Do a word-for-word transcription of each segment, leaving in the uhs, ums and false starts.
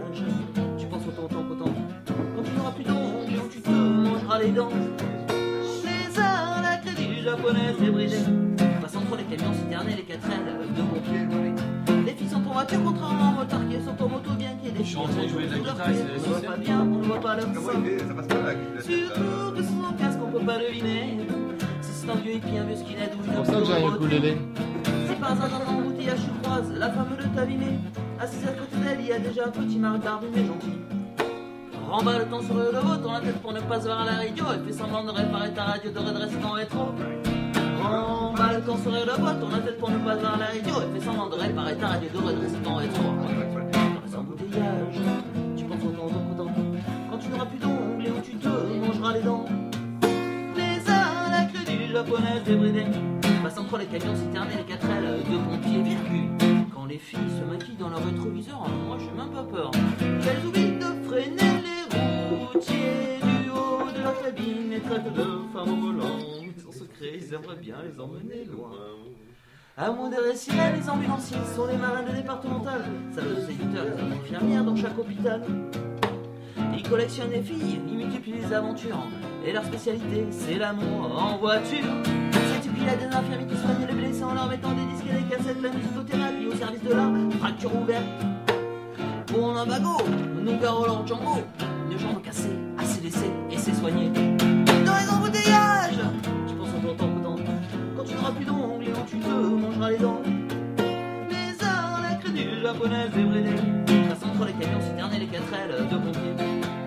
voyage. Tu penses autant, autant, autant. Quand tu n'auras plus d'ongles, où tu te mangeras les dents. Les arts, la crédit japonaise est brisée. Passe entre les camions citernes et les quatre ailes de pompiers. Les filles sont en voiture, contrairement aux motards qui sont en moto, bien qu'il y ait des filles. Chanter, jouer de la guitare, On ne voit pas bien, on ne voit pas leur Comment sein. il fait? Ça passe pas la guitare. Surtout que sans casque, on peut pas deviner. Si c'est un vieux hippie, un vieux skinhead ou une C'est pour ça que j'ai un ukulélé. Si par hasard dans l'embouteillage tu croises la femme de ta vinée, assise à côté d'elle, il y a déjà un petit mari barbu mais gentil. Remballe ton sur le dos, tourne la tête pour ne pas se voir à la radio. Elle fait semblant de réparer ta radio, de redresser ton rétro. Remballe ton sur le dos, tourne la tête pour ne pas se voir à la radio. Elle fait semblant de réparer ta radio, de redresser ton rétro. Dans les embouteillages, tu penses autant, autant, autant. Quand tu n'auras plus d'ongles et où tu te mangeras les dents. Les arts, la crédit japonaise débridée. Passe entre les camions citernes et les quatre ailes de pompiers, virgule. Quand les filles se maquillent dans leur rétroviseur, moi j'ai même pas peur. Qu'elles oublient de freiner les routiers du haut de leur cabine et traitent de femmes au volant. Sans secret, ils aimeraient bien les emmener loin. À moins des récits, les ambulanciers sont les marins de départemental. Salles de séducteurs, les infirmières dans chaque hôpital. Ils collectionnent les filles, ils multiplient les aventures. Et leur spécialité, c'est l'amour en voiture. Sais-tu qu'il y a des infirmiers qui soignent les blessés en leur mettant des disques et des cassettes, la musicothérapie au service de la fracture ouverte. Pour un bagot, nous Roland Django, une jambe cassée, assez laissée et c'est soigné. Dans les embouteillages, tu penses en temps, en temps, quand tu n'auras plus d'ongles et où tu te mangeras les dents. Les arts, la crédit japonaise débridée, passe entre les camions citernes et les quatre ailes de pompiers.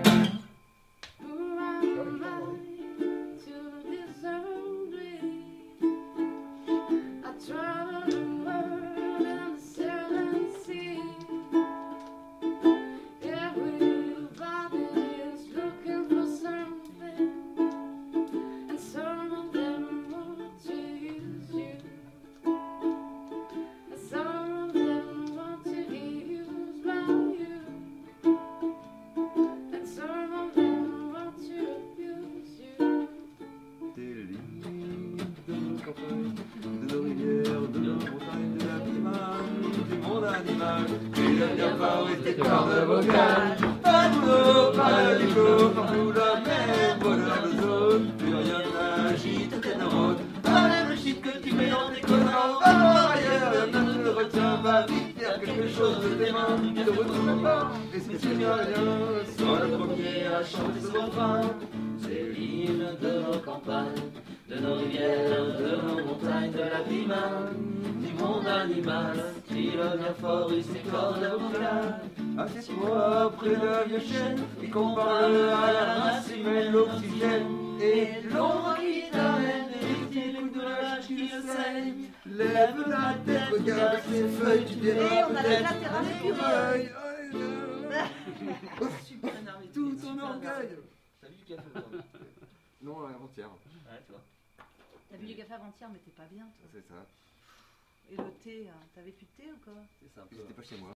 De nos rivières, de nos montagnes, de l'animal, du monde animal. Et le bien fabriqué par de vocales. Pas de boulot, pas de diplôme, partout la mer, bonheur de zone. Plus rien n'agite tes neurones. Enlève le shit que tu mets dans tes connards. Va voir ailleurs, rien ne te retient. Va vite faire quelque chose de tes mains. Ne te retourne pas, et si tu n'y as rien, sois le premier à chanter ce refrain. C'est l'hymne de nos campagnes, de nos rivières, de nos montagnes, de la vie même, du monde animal. Crie-le bien fort, il ses cordes vocales. Assieds-toi près de la vieille chaîne et compare-le à la race humaine, l'oxygène et l'ombre qui t'amène. Et tes coups de lâche qui le saigne. Lève la tête, regarde ses feuilles, tu diras peut-être l'écureuil. Tout ton orgueil. T'as vu du café aujourd'hui? Non, avant-hier. Ouais, tu vois. T'as bu du café avant-hier, mais t'es pas bien, toi. C'est ça. Et le thé, hein, t'avais plus de thé ou quoi? C'est ça un peu. J'étais pas chez moi.